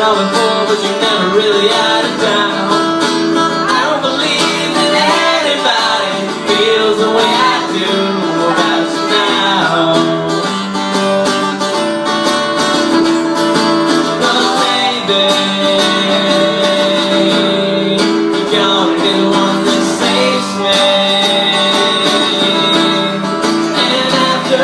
all before, but you never really had a doubt. I don't believe that anybody feels the way I do about you now. Cause baby, you're gonna be the one that saves me. And after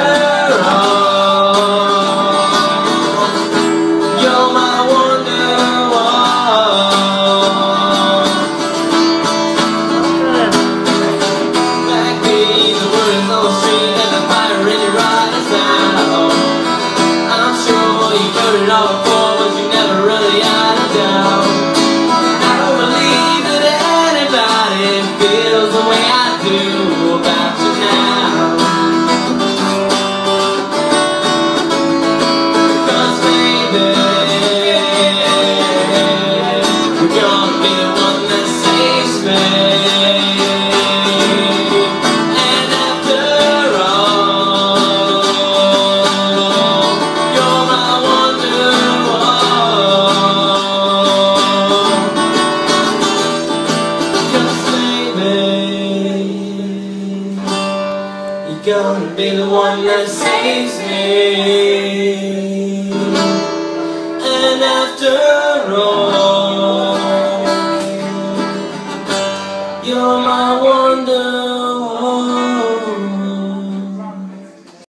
gonna be the one that saves me. And after all, you're my wonder.